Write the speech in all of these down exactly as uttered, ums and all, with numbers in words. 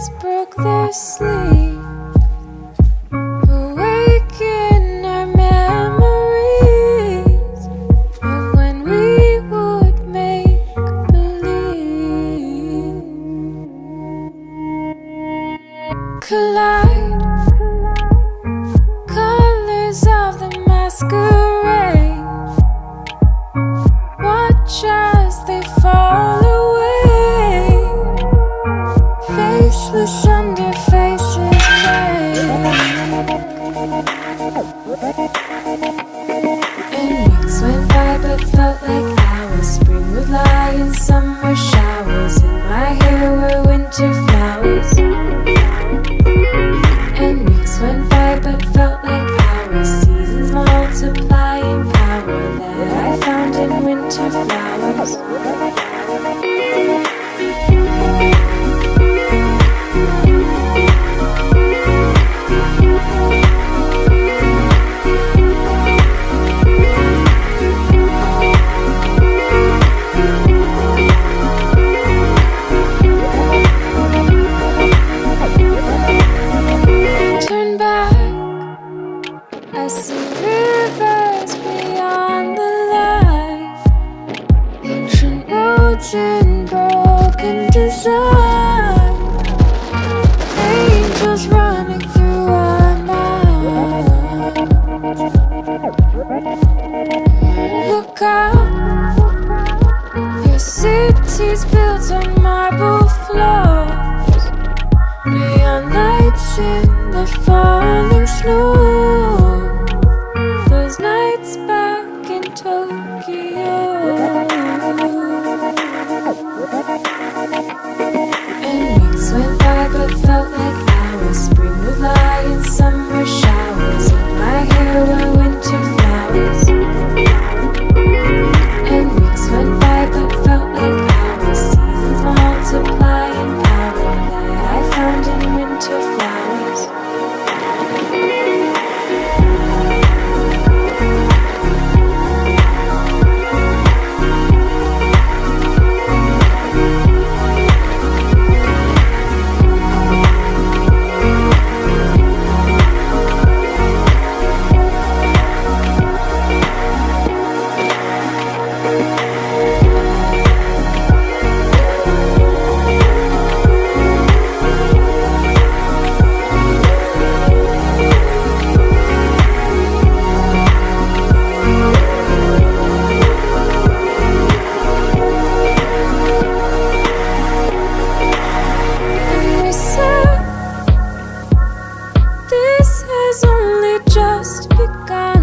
eyes broke their sleep, awaken our memories of when we would make believe. Collide, colors of the masquerade, watch as they fall away, faceless under faces made. And weeks went by but felt like hours. Spring would lie in summer showers, in my hair were winter flowers. And weeks went by but felt like hours, seasons multiplying power that I found in winter flowers. Turn back, I see rivers beyond the light, ancient roads in broken design, angels running through our minds. Look out, your city's built on marble floors, neon lights in the falling snow. Those nights back in Tokyo. And weeks went by but felt like hours. Spring would lie in summer showers, in my hair were winter flowers. And weeks went by but felt like hours, seasons multiplying power that I found in winter flowers. And we said, this has only just begun.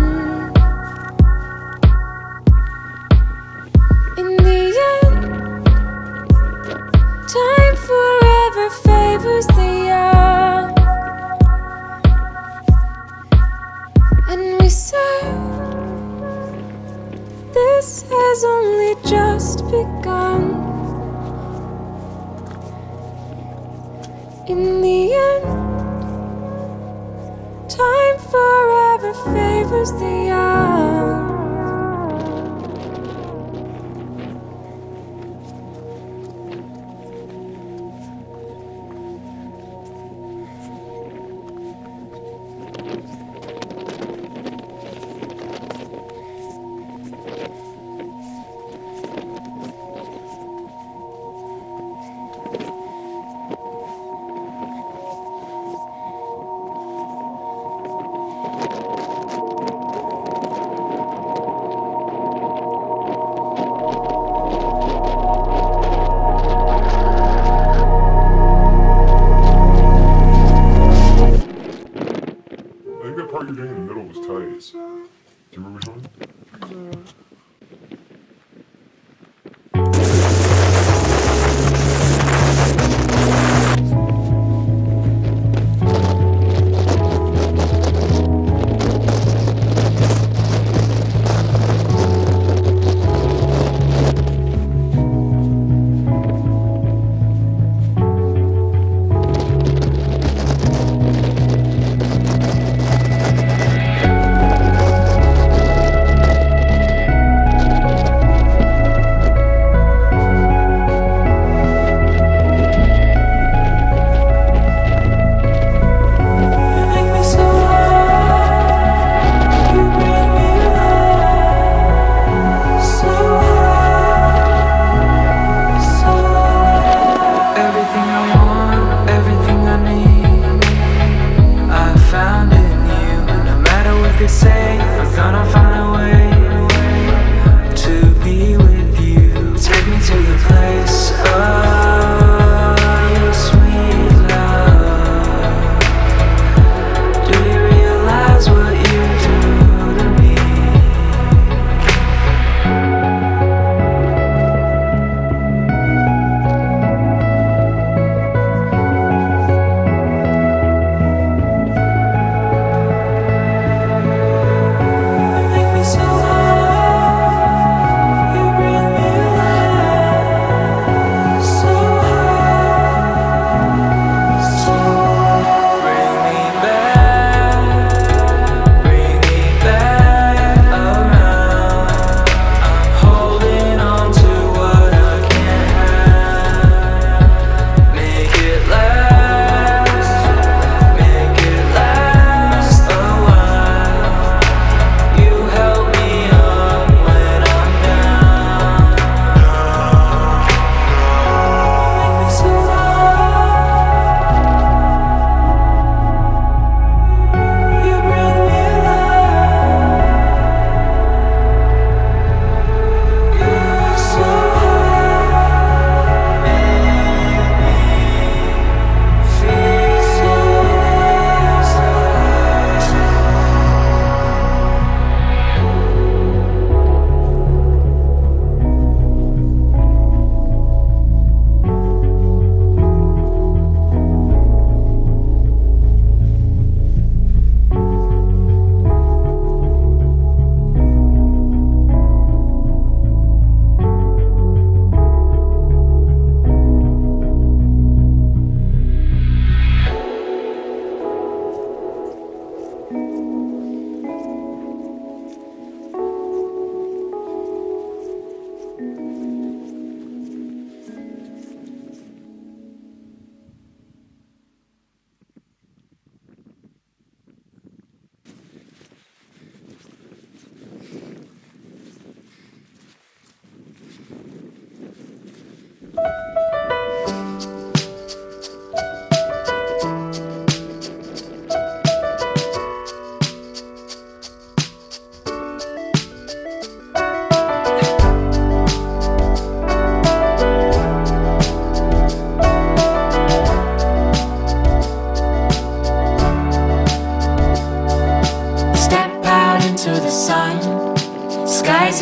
In the end, time forever favors the young. And we said, this has only just begun. In the end, time forever favors the young.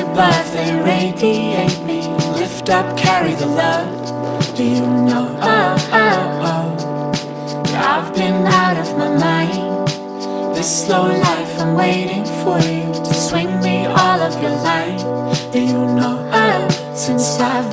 above, they radiate me. Lift up, carry the load. Do you know, oh, oh, oh, I've been out of my mind. This slow life, I'm waiting for you to swing me all of your light. Do you know, oh, since I've